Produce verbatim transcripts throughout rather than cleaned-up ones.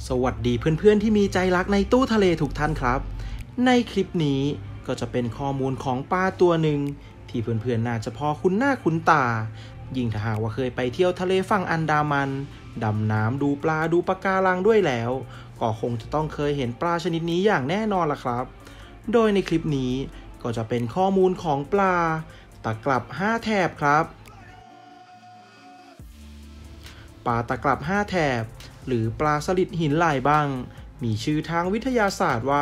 สวัสดีเพื่อนๆที่มีใจรักในตู้ทะเลทุกท่านครับในคลิปนี้ก็จะเป็นข้อมูลของปลาตัวหนึ่งที่เพื่อนๆน่าจะพอคุ้นหน้าคุ้นตายิ่งถ้าหากว่าเคยไปเที่ยวทะเลฝั่งอันดามันดำน้ำดูปลาดูปะการังด้วยแล้วก็คงจะต้องเคยเห็นปลาชนิดนี้อย่างแน่นอนล่ะครับโดยในคลิปนี้ก็จะเป็นข้อมูลของปลาตะกรับห้าแถบครับปลาตะกรับห้าแถบหรือปลาสลิดหินลายบังมีชื่อทางวิทยาศาสตร์ว่า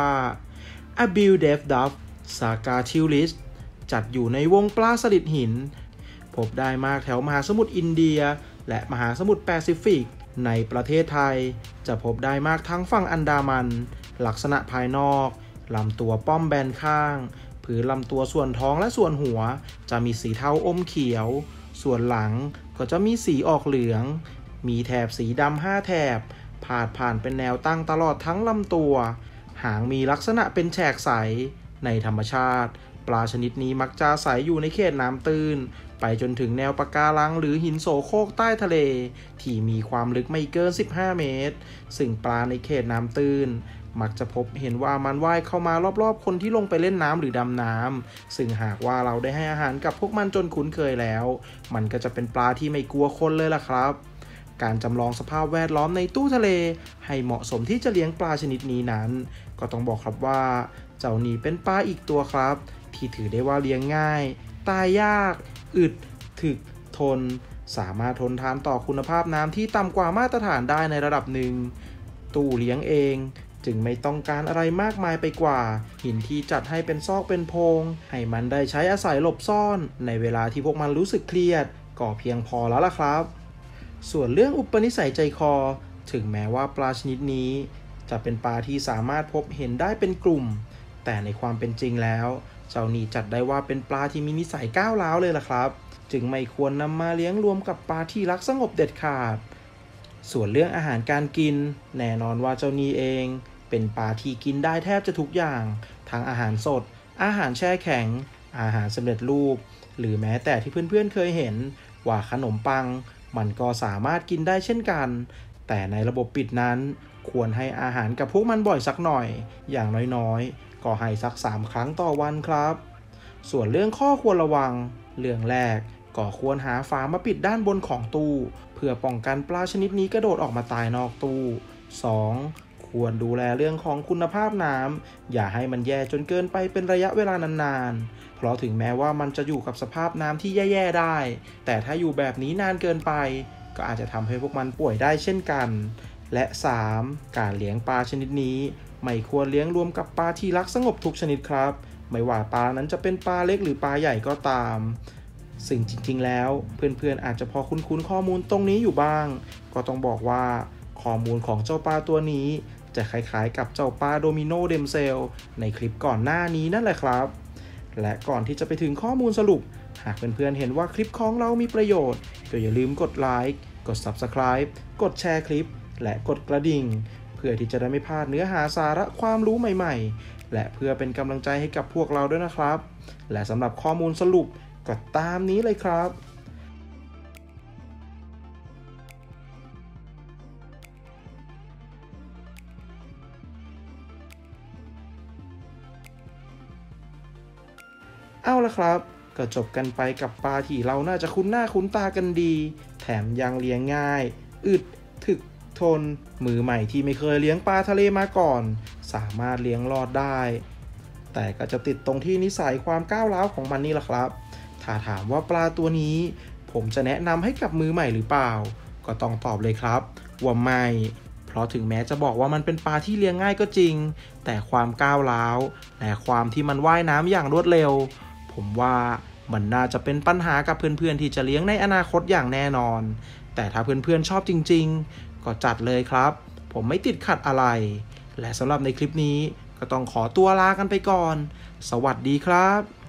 a b i l d e v d u f sagatilis จัดอยู่ในวงปลาสลิดหินพบได้มากแถวมหาสมุทรอินเดียและมหาสมุทรแปซิฟิกในประเทศไทยจะพบได้มากทั้งฝั่งอันดามันลักษณะภายนอกลำตัวป้อมแบนข้างผืนลำตัวส่วนท้องและส่วนหัวจะมีสีเทาอมเขียวส่วนหลังก็จะมีสีออกเหลืองมีแถบสีดำห้าแถบพาดผ่านเป็นแนวตั้งตลอดทั้งลำตัวหางมีลักษณะเป็นแฉกใสในธรรมชาติปลาชนิดนี้มักจะอาศัยอยู่ในเขตน้ำตื้นไปจนถึงแนวปะการังหรือหินโสโครกใต้ทะเลที่มีความลึกไม่เกินสิบห้าเมตรซึ่งปลาในเขตน้ำตื้นมักจะพบเห็นว่ามันว่ายเข้ามารอบๆคนที่ลงไปเล่นน้ำหรือดำน้ำซึ่งหากว่าเราได้ให้อาหารกับพวกมันจนคุ้นเคยแล้วมันก็จะเป็นปลาที่ไม่กลัวคนเลยล่ะครับการจำลองสภาพแวดล้อมในตู้ทะเลให้เหมาะสมที่จะเลี้ยงปลาชนิดนี้นั้นก็ต้องบอกครับว่าเจ้านี่เป็นปลาอีกตัวครับที่ถือได้ว่าเลี้ยงง่ายตายยากอึดถึกทนสามารถทนทานต่อคุณภาพน้ำที่ต่ำกว่ามาตรฐานได้ในระดับหนึ่งตู้เลี้ยงเองจึงไม่ต้องการอะไรมากมายไปกว่าหินที่จัดให้เป็นซอกเป็นโพรงให้มันได้ใช้อาศัยหลบซ่อนในเวลาที่พวกมันรู้สึกเครียดก็เพียงพอแล้วล่ะครับส่วนเรื่องอุปนิสัยใจคอถึงแม้ว่าปลาชนิดนี้จะเป็นปลาที่สามารถพบเห็นได้เป็นกลุ่มแต่ในความเป็นจริงแล้วเจ้านี่จัดได้ว่าเป็นปลาที่มีนิสัยก้าวร้าวเลยล่ะครับจึงไม่ควรนำมาเลี้ยงรวมกับปลาที่รักสงบเด็ดขาดส่วนเรื่องอาหารการกินแน่นอนว่าเจ้านี่เองเป็นปลาที่กินได้แทบจะทุกอย่างทั้งอาหารสดอาหารแช่แข็งอาหารสำเร็จรูปหรือแม้แต่ที่เพื่อนๆเคยเห็นว่าขนมปังมันก็สามารถกินได้เช่นกันแต่ในระบบปิดนั้นควรให้อาหารกับพวกมันบ่อยสักหน่อยอย่างน้อยๆก็ให้สักสามครั้งต่อวันครับส่วนเรื่องข้อควรระวังเรื่องแรกก็ควรหาฝามาปิดด้านบนของตู้เพื่อป้องกันปลาชนิดนี้กระโดดออกมาตายนอกตู้ สอง. ควรดูแลเรื่องของคุณภาพน้ำอย่าให้มันแย่จนเกินไปเป็นระยะเวลานานๆเพราะถึงแม้ว่ามันจะอยู่กับสภาพน้ำที่แย่ๆได้แต่ถ้าอยู่แบบนี้นานเกินไปก็อาจจะทำให้พวกมันป่วยได้เช่นกันและ สาม. การเลี้ยงปลาชนิดนี้ไม่ควรเลี้ยงรวมกับปลาที่รักสงบทุกชนิดครับไม่ว่าปลานั้นจะเป็นปลาเล็กหรือปลาใหญ่ก็ตามซึ่งจริงๆแล้วเพื่อนๆอาจจะพอคุ้นๆข้อมูลตรงนี้อยู่บ้างก็ต้องบอกว่าข้อมูลของเจ้าปลาตัวนี้จะคล้ายๆกับเจ้าปลาโดมิโนเดมเซลในคลิปก่อนหน้านี้นั่นแหละครับและก่อนที่จะไปถึงข้อมูลสรุปหากเพื่อนๆเห็นว่าคลิปของเรามีประโยชน์ก็อย่าลืมกดไลค์กด ซับสไครบ์ กดแชร์คลิปและกดกระดิ่งเพื่อที่จะได้ไม่พลาดเนื้อหาสาระความรู้ใหม่ๆและเพื่อเป็นกำลังใจให้กับพวกเราด้วยนะครับและสำหรับข้อมูลสรุปก็ตามนี้เลยครับเอาละครับก็จบกันไปกับปลาที่เราน่าจะคุ้นหน้าคุ้นตากันดีแถมยังเลี้ยงง่ายอึดถึกทนมือใหม่ที่ไม่เคยเลี้ยงปลาทะเลมาก่อนสามารถเลี้ยงรอดได้แต่ก็จะติดตรงที่นิสัยความก้าวร้าวของมันนี่แหละครับถ้าถามว่าปลาตัวนี้ผมจะแนะนำให้กับมือใหม่หรือเปล่าก็ต้องตอบเลยครับว่าไม่เพราะถึงแม้จะบอกว่ามันเป็นปลาที่เลี้ยงง่ายก็จริงแต่ความก้าวร้าวและความที่มันว่ายน้ำอย่างรวดเร็วผมว่ามันน่าจะเป็นปัญหากับเพื่อนๆที่จะเลี้ยงในอนาคตอย่างแน่นอนแต่ถ้าเพื่อนๆชอบจริงๆก็จัดเลยครับผมไม่ติดขัดอะไรและสำหรับในคลิปนี้ก็ต้องขอตัวลากันไปก่อนสวัสดีครับ